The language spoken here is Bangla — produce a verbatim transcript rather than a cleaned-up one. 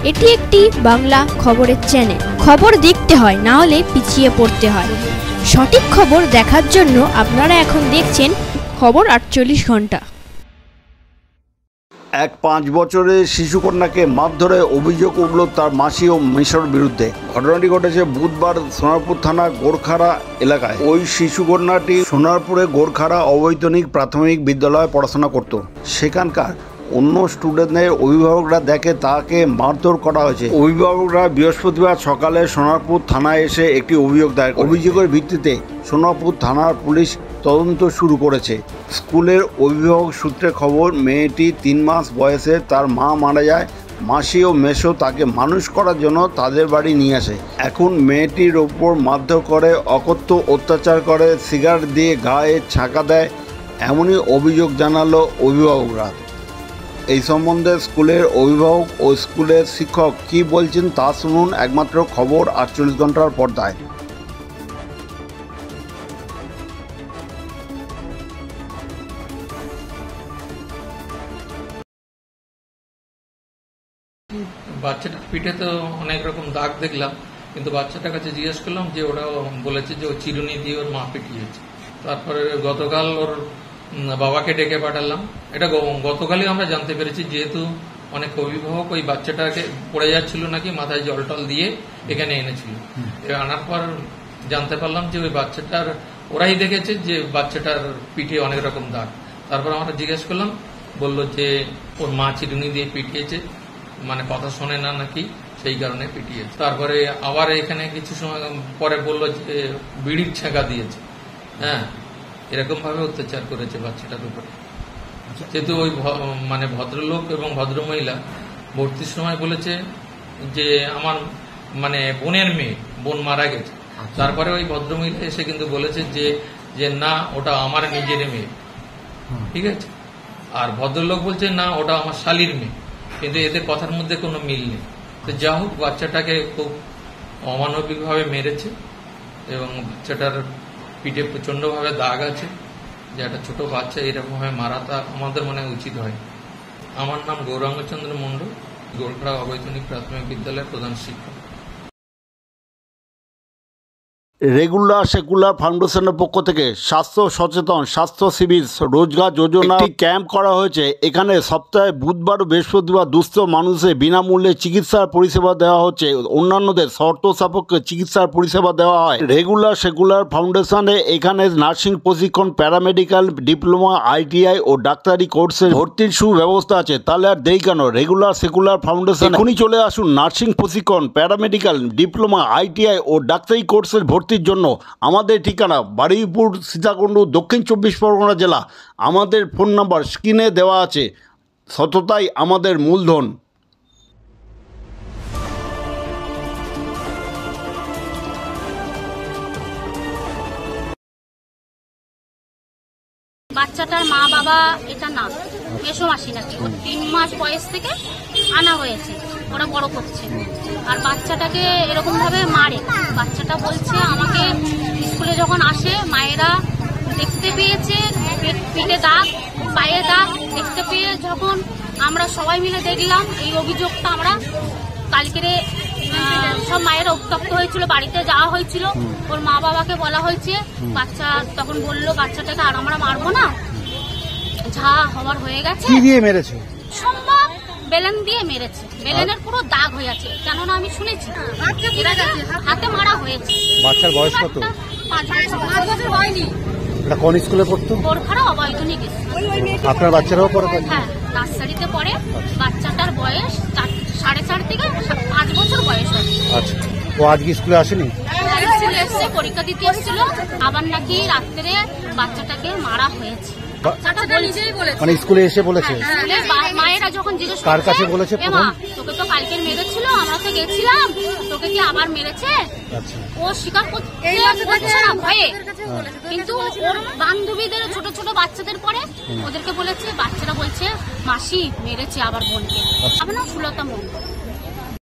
এটি একটি বাংলা খবরের চ্যানেল। খবর দেখতে হয়, না হলে পিছিয়ে পড়তে হয়। সঠিক খবর দেখার জন্য আপনারা এখন দেখছেন খবর আটচল্লিশ ঘন্টা। এক পাঁচ বছরের শিশুকন্যাকে মারধরে অভিযোগ উঠল তার মাসি ও মেসোর বিরুদ্ধে। ঘটনাটি ঘটেছে বুধবার সোনারপুর থানা গোরখাড়া এলাকায়। ওই শিশুকন্যাটি সোনারপুরে গোরখাড়া অবৈতনিক প্রাথমিক বিদ্যালয়ে পড়াশোনা করত। সেখানকার অন্য স্টুডেন্টদের অভিভাবকরা দেখে তাকে মারধর করা হয়েছে। অভিভাবকরা বৃহস্পতিবার সকালে সোনারপুর থানায় এসে একটি অভিযোগ দায়ের করে। অভিযোগের ভিত্তিতে সোনারপুর থানার পুলিশ তদন্ত শুরু করেছে। স্কুলের অভিভাবক সূত্রে খবর, মেয়েটি তিন মাস বয়সে তার মা মারা যায়। মাসি ও মেসো তাকে মানুষ করার জন্য তাদের বাড়ি নিয়ে আসে। এখন মেয়েটির ওপর মারধর করে, অকথ্য অত্যাচার করে, সিগারেট দিয়ে গায়ে ছাঁকা দেয়, এমনই অভিযোগ জানালো অভিভাবকরা। এই সম্বন্ধে স্কুলের অভিভাবক ও স্কুলের শিক্ষক কি বলছেন তা শুনুন একমাত্র খবর আটচল্লিশ ঘন্টার পর্দায়। বাচ্চাটার পিঠে তো অনেক রকম দাগ দেখলাম, কিন্তু বাচ্চাটার কাছে জিজ্ঞেস করলাম যে ওরা বলেছে যে ও চিরুনি দিয়ে ওর মা পিটিয়েছে। তারপরে গতকাল ওর বাবাকে ডেকে পাঠালাম। এটা গতকালই আমরা জানতে পেরেছি, যেহেতু অনেক অভিভাবক ওই বাচ্চাটাকে পড়ে যাচ্ছিল নাকি, মাথায় জল টল দিয়ে এখানে এনেছিল। আনার পর জানতে পারলাম যে ওই বাচ্চাটার ওরাই দেখেছে যে বাচ্চাটার পিঠে অনেক রকম দাগ। তারপর আমরা জিজ্ঞেস করলাম, বললো যে ওর মা চিরুনি দিয়ে পিটিয়েছে, মানে কথা শোনে না নাকি, সেই কারণে পিটিয়েছে। তারপরে আবার এখানে কিছু সময় পরে বললো যে বিড়ির ছেঁকা দিয়েছে। হ্যাঁ, এরকম ভাবে অত্যাচার করেছে বাচ্চাটার উপরে। যেহেতু ওই মানে ভদ্রলোক এবং ভদ্রমহিলা ভর্তির সময় বলেছে যে আমার মানে বোনের মেয়ে, বোন মারা গেছে। তারপরে ওই ভদ্রমহিলা এসে কিন্তু বলেছে যে যে না, ওটা আমার নিজের মেয়ে। ঠিক আছে। আর ভদ্রলোক বলছে না, ওটা আমার শালির মেয়ে। কিন্তু এদের কথার মধ্যে কোনো মিল নেই। তো যা হোক, বাচ্চাটাকে খুব অমানবিকভাবে মেরেছে এবং বাচ্চাটার পিঠে প্রচন্ডভাবে দাগ আছে। যে একটা ছোট বাচ্চা এরকম ভাবে মারাটা আমাদের মনে উচিত হয়। আমার নাম গৌরাঙ্গচন্দ্র মণ্ডল, গোরখাড়া অবৈতনিক প্রাথমিক বিদ্যালয়ের প্রধান শিক্ষক। রেগুলার সেকুলার ফাউন্ডেশনের পক্ষ থেকে স্বাস্থ্য সচেতন স্বাস্থ্য শিবির রোজগার যোজনা ক্যাম্প করা হয়েছে। এখানে সপ্তাহে বুধবার ও বৃহস্পতিবার দুস্থ মানুষের বিনামূল্যে চিকিৎসার পরিষেবা দেওয়া হচ্ছে। অন্যান্যদের শর্ত সাপেক্ষে চিকিৎসার পরিষেবা দেওয়া হয়। রেগুলার সেকুলার ফাউন্ডেশনে এখানে নার্সিং প্রশিক্ষণ, প্যারামেডিক্যাল ডিপ্লোমা, আইটিআই ও ডাক্তারি কোর্সে ভর্তির সুব্যবস্থা আছে। তাহলে আর দেরি কেন? রেগুলার সেকুলার ফাউন্ডেশন এখনই চলে আসুন। নার্সিং প্রশিক্ষণ, প্যারামেডিক্যাল ডিপ্লোমা, আইটিআই ও ডাক্তারি কোর্সের ভর্তি জন্য আমাদের ঠিকানা বারুইপুর, সীতাকুণ্ড, দক্ষিণ চব্বিশ পরগনা জেলা। আমাদের ফোন নাম্বার স্ক্রিনে দেওয়া আছে। সততাই আমাদের মূলধন। বাচ্চাটার মা বাবা এটা না, মেসো মাসি নাকি, তিন মাস বয়স থেকে আনা হয়েছে, ওরা বড় করছে। আর বাচ্চাটাকে এরকম ভাবে মারে। বাচ্চাটা বলছে আমাকে স্কুলে যখন আসে মায়েরা দেখতে পেয়েছে, পিঠে দাগ, পায়ে দাগ দেখতে পেয়ে যখন আমরা সবাই মিলে দেখলাম, এই অভিযোগটা আমরা কালকেরে সব মায়েরা উত্তপ্ত হয়েছিল, বাড়িতে যাওয়া হয়েছিল, ওর মা বাবাকে বলা হয়েছে। বাচ্চা তখন বললো বাচ্চাটাকে আর আমরা মারবো না, যা হওয়ার হয়ে গেছে। কি দিয়ে মেরেছে? সম্ভব বেলন দিয়ে মেরেছে। বেলনের পুরো দাগ হয়ে আছে, কেননা আমি শুনেছি হাতে মারা হয়েছে। বাচ্চার বয়স কত? পাঁচ বছর হয়নি। এটা কোন স্কুলে পড়তো? গোরখাড়া অবৈতনিক। আপনার বাচ্চারাও পড়ে? হ্যাঁ, নার্সারিতে পড়ে। বাচ্চাটার বয়স সাড়ে চার থেকে পাঁচ বছর বয়স। আচ্ছা, ও আজকে স্কুলে আসেনি? এসে পরীক্ষা দিতে এসেছিল। আবার নাকি রাত্রে বাচ্চাটাকে মারা হয়েছে। মানে স্কুলে এসে বলেছে? মায়েরা যখন জিজ্ঞেস কার কাছে বলেছে? তোকে তো কালকে মেরেছিল, আমরা তো গেছিলাম, তোকে কি আবার মেরেছে? ও স্বীকার করছে না ভয়ে, কিন্তু ওর বান্ধবীদের ছোট ছোট বাচ্চাদের পরে ওদেরকে বলেছে। বাচ্চারা বলছে মাসি মেরেছে আবার বোনকে। আমার নাম সুলতা মন্ডল।